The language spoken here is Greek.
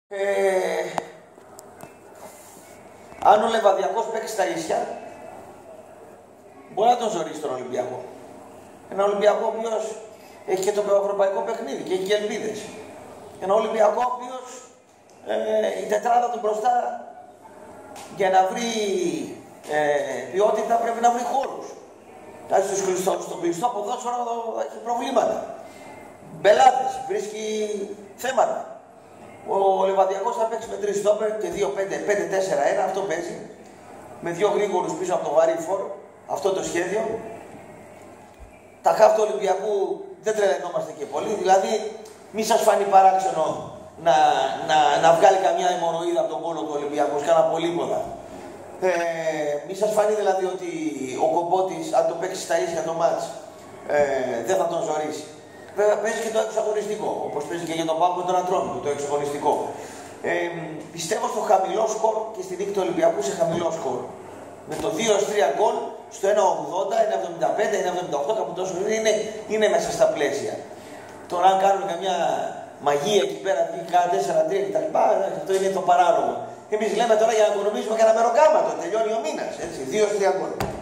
Αν ο Λεβαδιακός παίξει στα ίσια, μπορεί να τον ζωρίσει τον Ολυμπιακό. Ένα Ολυμπιακό ο οποίος έχει και το ευρωπαϊκό παιχνίδι και έχει και ελπίδες. Ένα Ολυμπιακό ο οποίος η τετράδα του μπροστά για να βρει ποιότητα πρέπει να βρει χώρους. Δηλαδή στο κλειστό ποδόσφαιρο έχει προβλήματα. Μπελάδες, βρίσκει θέματα. Ο Λεβαδιακός θα παίξει με 3 στόπερ και 2-5-4-1, αυτό παίζει. Με 2 γρήγορους πίσω από το βαρύ φόρο, αυτό το σχέδιο. Τα χαφ του Ολυμπιακού δεν τρελαινόμαστε και πολύ, δηλαδή μη σας φανεί παράξενο να βγάλει καμιά αιμορροίδα από τον κόλο του Ολυμπιακού, κάνα πολύποδα. Μη σας φανεί δηλαδή ότι ο Κομπότης, αν το παίξει στα ίσια το μάτς, δεν θα τον ζωρίσει. Βέβαια παίζει και το εξαγωνιστικό, όπως παίζει και για τον Πάο με τον Ατρόμητο, το εξαγωνιστικό. Πιστεύω στο χαμηλό σκορ και στη νίκη του Ολυμπιακού σε χαμηλό σκορ. Με το 2-3 γκολ στο 1-80, 1-75, 1-78, κάπου τόσο είναι μέσα στα πλαίσια. Τώρα αν κάνουν καμιά μαγεία εκεί πέρα, κάνα 4-3 κτλ. Αυτό είναι το παράλογο. Εμείς λέμε τώρα για να οικονομήσουμε και ένα μεροκάματο, τελειώνει ο μήνας, έτσι, 2-3 γκολ.